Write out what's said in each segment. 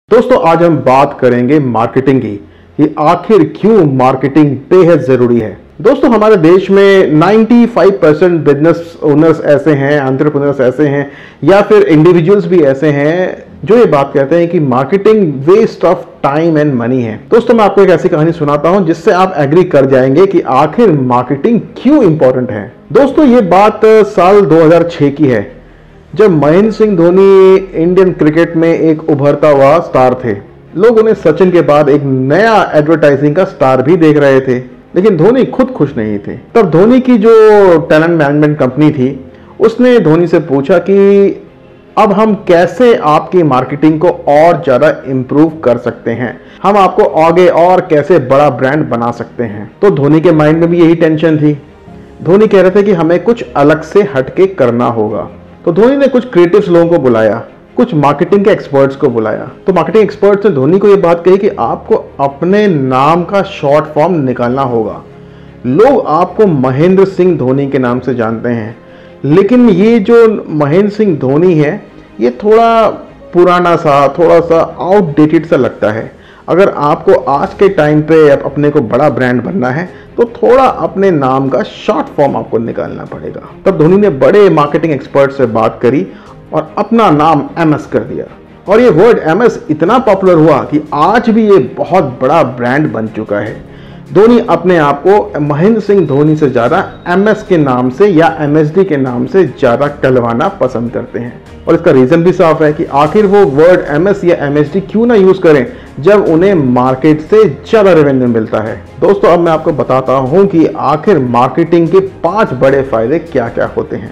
दोस्तों आज हम बात करेंगे मार्केटिंग की कि आखिर क्यों मार्केटिंग बेहद जरूरी है। दोस्तों हमारे देश में 95% बिजनेस ओनर्स ऐसे हैं, एंटरप्रेन्योर्स ऐसे हैं या फिर इंडिविजुअल्स भी ऐसे हैं जो ये बात कहते हैं कि marketing waste of time and money है। दोस्तों मैं आपको एक ऐसी कहानी सुनाता हूं जिससे आप एग्री कर जाएंगे कि आखिर मार्केटिंग क्यों इंपॉर्टेंट है। दोस्तों ये बात साल 2006 की है जब महेंद्र सिंह धोनी इंडियन क्रिकेट में एक उभरता हुआ स्टार थे। लोग उन्हें सचिन के बाद एक नया एडवर्टाइजिंग का स्टार भी देख रहे थे, लेकिन धोनी खुद खुश नहीं थे। तब धोनी की जो टैलेंट मैनेजमेंट कंपनी थी उसने धोनी से पूछा कि अब हम कैसे आपकी मार्केटिंग को और ज्यादा इंप्रूव कर सकते हैं, हम आपको आगे और कैसे बड़ा ब्रांड बना सकते हैं। तो धोनी के माइंड में भी यही टेंशन थी। धोनी कह रहे थे कि हमें कुछ अलग से हटके करना होगा। तो धोनी ने कुछ क्रिएटिव्स लोगों को बुलाया, कुछ मार्केटिंग के एक्सपर्ट्स को बुलाया। तो मार्केटिंग एक्सपर्ट्स ने धोनी को यह बात कही कि आपको अपने नाम का शॉर्ट फॉर्म निकालना होगा। लोग आपको महेंद्र सिंह धोनी के नाम से जानते हैं, लेकिन ये जो महेंद्र सिंह धोनी है ये थोड़ा पुराना सा, थोड़ा सा आउटडेटेड सा लगता है। अगर आपको आज के टाइम पे अपने को बड़ा ब्रांड बनना है तो थोड़ा अपने नाम का शॉर्ट फॉर्म आपको निकालना पड़ेगा। तब धोनी ने बड़े मार्केटिंग एक्सपर्ट से बात करी और अपना नाम MS कर दिया। और ये वर्ड MS इतना पॉपुलर हुआ कि आज भी ये बहुत बड़ा ब्रांड बन चुका है। धोनी अपने आप को महेंद्र सिंह धोनी से ज़्यादा MS के नाम से या MSD के नाम से ज़्यादा कहलवाना पसंद करते हैं। और इसका रीज़न भी साफ है कि आखिर वो वर्ड MS या MSD क्यों ना यूज़ करें जब उन्हें मार्केट से ज़्यादा रेवेन्यू मिलता है। दोस्तों अब मैं आपको बताता हूं कि आखिर मार्केटिंग के 5 बड़े फायदे क्या क्या होते हैं।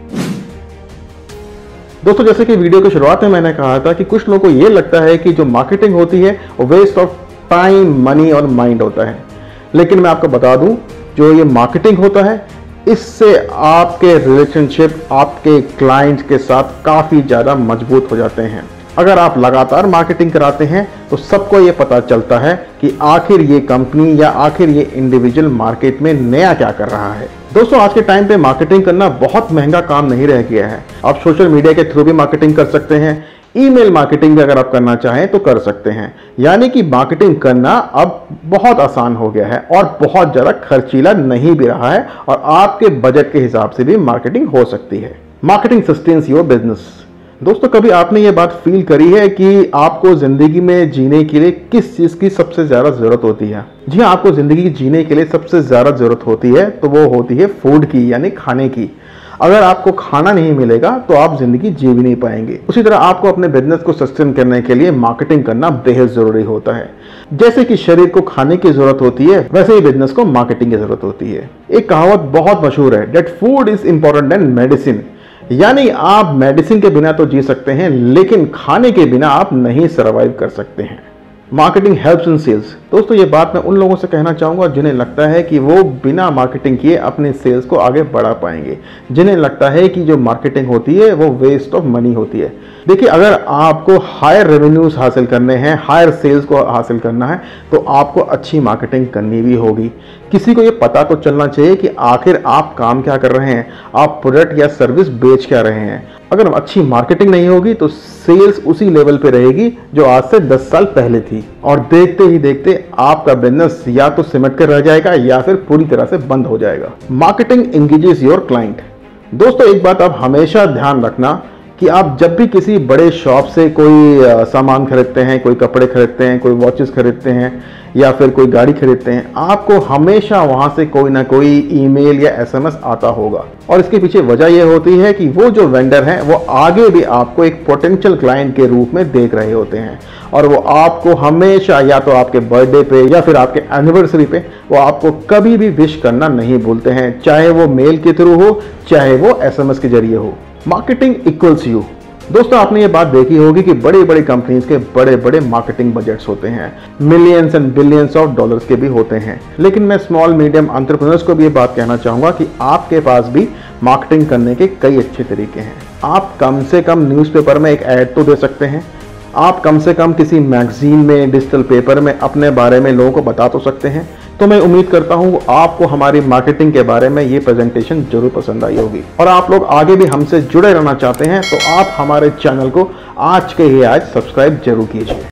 दोस्तों जैसे कि वीडियो की शुरुआत में मैंने कहा था कि कुछ लोगों को यह लगता है कि जो मार्केटिंग होती है वो वेस्ट ऑफ टाइम, मनी और माइंड होता है, लेकिन मैं आपको बता दूं जो ये मार्केटिंग होता है इससे आपके रिलेशनशिप आपके क्लाइंट्स के साथ काफ़ी ज़्यादा मजबूत हो जाते हैं। अगर आप लगातार मार्केटिंग कराते हैं तो सबको ये पता चलता है कि आखिर ये कंपनी या आखिर ये इंडिविजुअल मार्केट में नया क्या कर रहा है। दोस्तों आज के टाइम पे मार्केटिंग करना बहुत महंगा काम नहीं रह गया है। आप सोशल मीडिया के थ्रू भी मार्केटिंग कर सकते हैं, ईमेल मार्केटिंग भी अगर आप करना चाहें तो कर सकते हैं। यानी कि मार्केटिंग करना अब बहुत आसान हो गया है और बहुत ज़्यादा खर्चीला नहीं भी रहा है और आपके बजट के हिसाब से भी मार्केटिंग हो सकती है। Marketing sustains your business. दोस्तों कभी आपने ये बात फील करी है कि आपको जिंदगी में जीने के लिए किस चीज़ की सबसे ज़्यादा ज़रूरत होती है? जी हाँ, आपको जिंदगी जीने के लिए सबसे ज़्यादा ज़रूरत होती है तो वो होती है फूड की, यानी खाने की। अगर आपको खाना नहीं मिलेगा तो आप जिंदगी जी भी नहीं पाएंगे। उसी तरह आपको अपने बिजनेस को सस्टेन करने के लिए मार्केटिंग करना बेहद जरूरी होता है। जैसे कि शरीर को खाने की जरूरत होती है वैसे ही बिजनेस को मार्केटिंग की जरूरत होती है। एक कहावत बहुत मशहूर है, that food is important than medicine. यानी आप मेडिसिन के बिना तो जी सकते हैं लेकिन खाने के बिना आप नहीं सर्वाइव कर सकते हैं। Marketing helps in sales. दोस्तों ये बात मैं उन लोगों से कहना चाहूँगा जिन्हें लगता है कि वो बिना मार्केटिंग किए अपने सेल्स को आगे बढ़ा पाएंगे, जिन्हें लगता है कि जो मार्केटिंग होती है वो वेस्ट ऑफ मनी होती है। देखिए अगर आपको हायर रेवेन्यूज हासिल करने हैं, हायर सेल्स को हासिल करना है तो आपको अच्छी मार्केटिंग करनी भी होगी। किसी को ये पता तो चलना चाहिए कि आखिर आप काम क्या कर रहे हैं, आप प्रोडक्ट या सर्विस बेच क्या रहे हैं। अगर अच्छी मार्केटिंग नहीं होगी तो सेल्स उसी लेवल पे रहेगी जो आज से 10 साल पहले थी और देखते ही देखते आपका बिजनेस या तो सिमट कर रह जाएगा या फिर पूरी तरह से बंद हो जाएगा। Marketing engages your client. दोस्तों एक बात आप हमेशा ध्यान रखना कि आप जब भी किसी बड़े शॉप से कोई सामान खरीदते हैं, कोई कपड़े खरीदते हैं, कोई वॉचेस खरीदते हैं या फिर कोई गाड़ी खरीदते हैं, आपको हमेशा वहां से कोई ना कोई ईमेल या SMS आता होगा। और इसके पीछे वजह यह होती है कि वो जो वेंडर हैं वो आगे भी आपको एक पोटेंशियल क्लाइंट के रूप में देख रहे होते हैं और वो आपको हमेशा या तो आपके बर्थडे पे या फिर आपके एनिवर्सरी पे वो आपको कभी भी विश करना नहीं भूलते हैं, चाहे वो मेल के थ्रू हो चाहे वो SMS के जरिए हो। Marketing equals you. दोस्तों आपने ये बात देखी होगी कि बड़ी बड़ी कंपनीज के बड़े बड़े मार्केटिंग बजट्स होते हैं, millions and billions of dollars के भी होते हैं। लेकिन मैं स्मॉल मीडियम एंटरप्रेन्योर्स को भी ये बात कहना चाहूंगा कि आपके पास भी मार्केटिंग करने के कई अच्छे तरीके हैं। आप कम से कम न्यूज़पेपर में एक ऐड तो दे सकते हैं, आप कम से कम किसी मैगजीन में, डिजिटल पेपर में अपने बारे में लोगों को बता तो सकते हैं। तो मैं उम्मीद करता हूं आपको हमारी मार्केटिंग के बारे में ये प्रेजेंटेशन जरूर पसंद आई होगी और आप लोग आगे भी हमसे जुड़े रहना चाहते हैं तो आप हमारे चैनल को आज के ही आज सब्सक्राइब जरूर कीजिए।